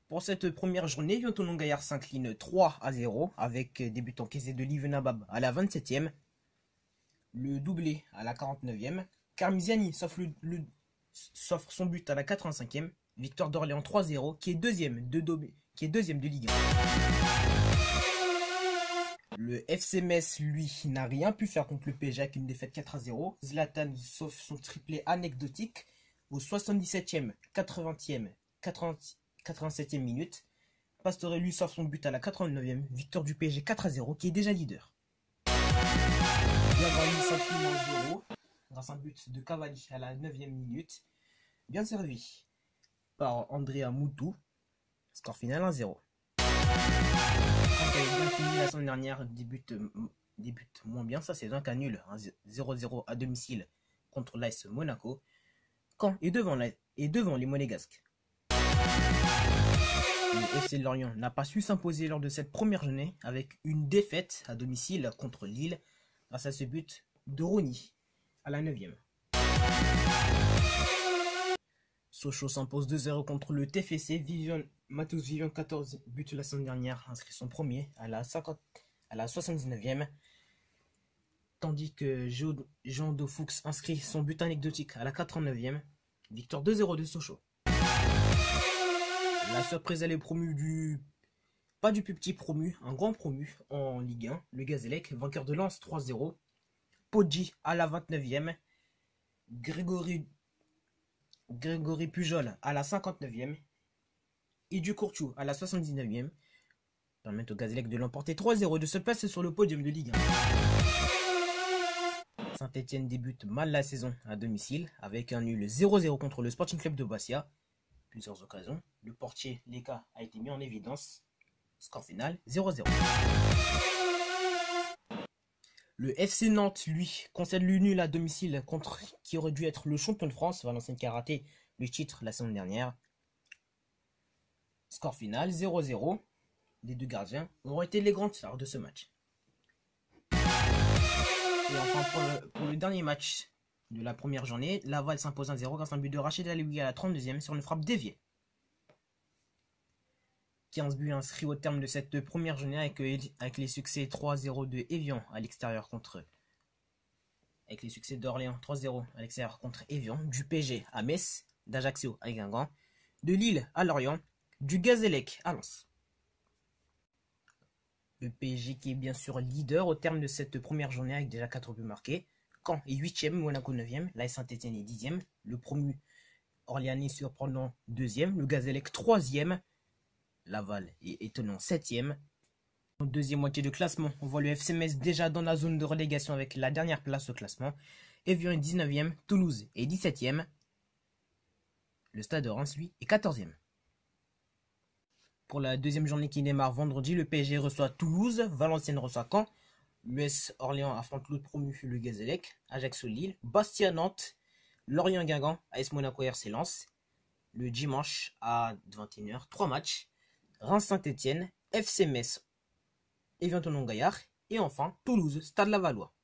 Pour cette première journée, Yontonon Gaillard s'incline 3-0 avec des buts encaissés de Livenabab à la 27e, le doublé à la 49e, Carmiziani s'offre son but à la 85e, victoire d'Orléans 3-0 qui est deuxième de Ligue 1. Le FC Metz, lui, n'a rien pu faire contre le PSG avec une défaite 4-0. Zlatan sauf son triplé anecdotique au 77e, 80e, 87e minute. Pastore lui sort son but à la 89e, victoire du PSG 4-0 qui est déjà leader. Bienvenu s'incline 1-0 grâce à un but de Cavalli à la 9e minute. Bien servi par Andrea Moutou. Score final 1-0. Quand elle a bien fini la semaine dernière, débute moins bien sa saison qu'un nul, 0-0 à domicile contre l'AS Monaco. Caen est devant les Monégasques. Le FC Lorient n'a pas su s'imposer lors de cette première journée avec une défaite à domicile contre Lille grâce à ce but de Rony à la 9e. Sochaux s'impose 2-0 contre le TFC. Matheus Vivian, 14 buts la semaine dernière, inscrit son premier à la 79e. Tandis que Jean Dofoux inscrit son but anecdotique à la 89e. Victoire 2-0 de Sochaux. La surprise, elle est promue pas du plus petit promu, un grand promu en Ligue 1, le Gazélec, vainqueur de Lens 3-0. Poggi à la 29e. Grégory Pujol à la 59e et du Courtiou à la 79e permettent au Gazélec de l'emporter 3-0 et de se placer sur le podium de Ligue 1. Saint-Etienne débute mal la saison à domicile avec un nul 0-0 contre le Sporting Club de Bastia. Plusieurs occasions. Le portier Leka a été mis en évidence. Score final 0-0. Le FC Nantes, lui, concède le nul à domicile contre qui aurait dû être le champion de France, Valenciennes qui a raté le titre la semaine dernière. Score final 0-0. Les deux gardiens auraient été les grandes stars de ce match. Et enfin pour le dernier match de la première journée, Laval s'impose 1-0 grâce à un but de Rachid Aloui à la 32e sur une frappe déviée. 15 buts inscrits au terme de cette première journée avec les succès 3-0 de Evian à l'extérieur avec les succès d'Orléans 3-0 à l'extérieur contre Evian, du PSG à Metz, d'Ajaccio à Guingamp, de Lille à Lorient, du Gazélec à Lens. Le PSG qui est bien sûr leader au terme de cette première journée avec déjà 4 buts marqués. Caen est 8e, Monaco 9e, l'AS Saint-Etienne est 10e, le promu Orléanais surprenant 2e, le Gazélec 3e, Laval est étonnant 7e. En deuxième moitié de classement, on voit le FC Metz déjà dans la zone de relégation avec la dernière place au classement. Evian est 19e, Toulouse est 17e. Le Stade de Reims, lui, est 14e. Pour la deuxième journée qui démarre vendredi, le PSG reçoit Toulouse, Valenciennes reçoit Caen. L'US Orléans affronte l'autre promu, le Gazélec, Ajaccio Lille, Bastia Nantes, Lorient Guingamp, AS Monaco RC Lens. Le dimanche à 21h, 3 matchs. Reims Saint-Etienne, FC Metz, Yontonon Gaillard et enfin Toulouse, Stade Lavallois.